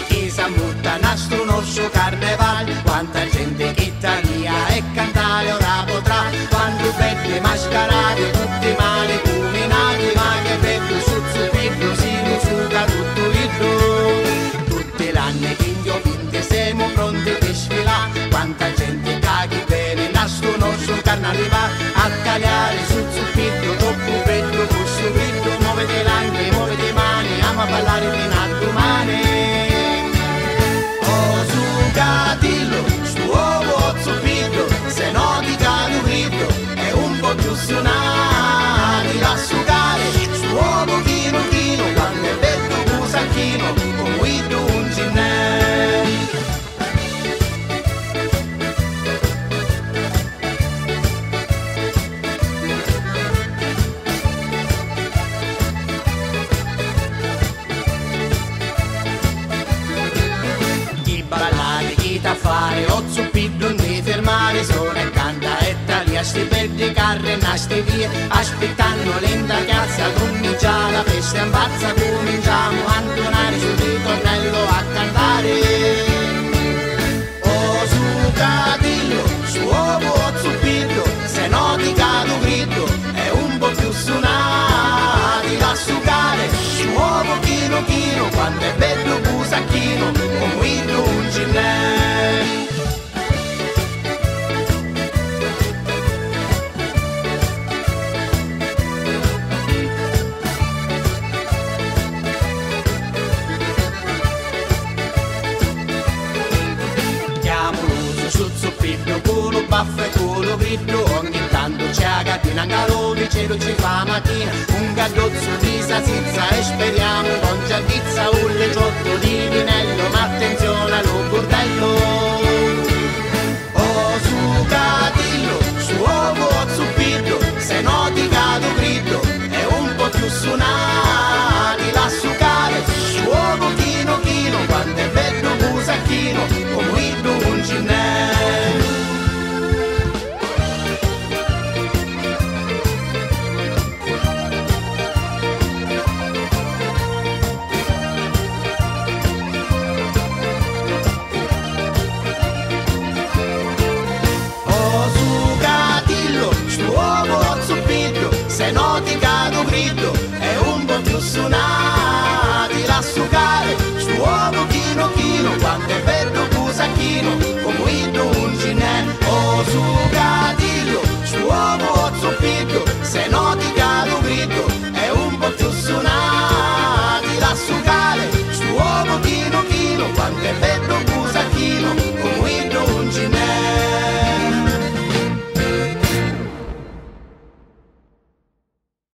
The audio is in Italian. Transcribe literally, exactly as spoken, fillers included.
chi s'ammutta nasto nostro carnevale, quanta gente che Italia e cantare ora potrà, quando belle mascherate, tutti male combinati, ma che bello suzzupillo, si suga tutto il do. Tutti l'anno che io vinte siamo pronti per sfilare, quanta gente caghi bene, nasto nostro carnale va a tagliare suzzupillo, troppo bello, questo grillo, muovete l'anche, muovete mani, ama ballare fino a domani. Oh sugatillo, sto uovo zuppillo, se no ti cado grillo, è un po' più suonati, va a sugare, sto uovo chino chino, quando è bello un sacchino, con guido un ginnè. Da fare, o zuppillo non ti fermare, suona e canta e taglia sti belli carri e nasti via, aspettando lenta piazza, comincia la festa, impazza, cominciamo a tornare sul ritornello a cantare. Oh sugatillo, su uovo o zuppillo, se no ti cado grillo, è un po' più suonati, da sugare, su uovo chino chino, quando è bello busacchino, con guido un ginnè. Culo baffo e culo grillo, ogni tanto ci agatina un calore, cielo ci fa mattina, un gaddozzo di salsiccia e speriamo con giardizza un leggiotto di vinello.